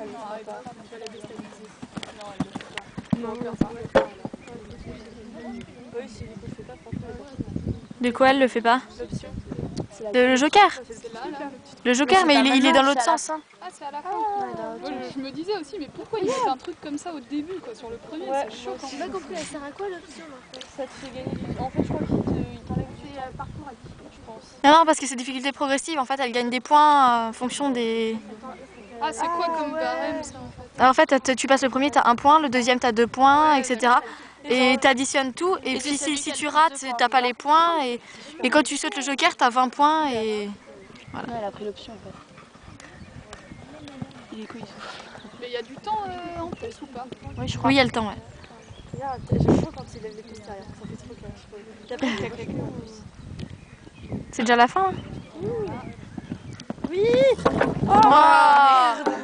Elle le fera pas. Tu vas la déstabiliser. Non, elle le fait pas. Non, elle le fait pas. Oui, si du coup je fais pas, franchement. De quoi elle le fait pas? L'option. Le joker? c'est là, là. Le joker, mais il est dans l'autre c'est à la sens. Hein. Ah, c'est à la fin. Ouais, Moi, je me disais aussi, mais pourquoi ils mettent un truc comme ça au début, quoi, sur le premier, Ouais, c'est choquant. J'ai pas compris, elle sert à quoi l'option là? ça te fait gagner du temps. En fait, je crois qu'il t'enlève du temps, Parcours à 10. je pense. Non, parce que c'est difficulté progressive. En fait, elle gagne des points en fonction des. Ah, c'est quoi comme barème ça en fait? En fait, tu passes le premier, t'as 1 point, le deuxième, t'as 2 points, etc. Et t'additionnes tout. Et puis si tu rates, t'as pas les points. Et quand tu sautes le joker, t'as 20 points. Et voilà. Ouais, elle a pris l'option en fait. Il est cool. Mais il y a du temps en plus ou pas? Oui, je crois. Oui, il y a le temps, ouais. Regarde, j'aime trop quand il lève les pouces derrière. Ça fait trop clair. Il a pris le cac en plus. C'est déjà la fin. Oui. Oh,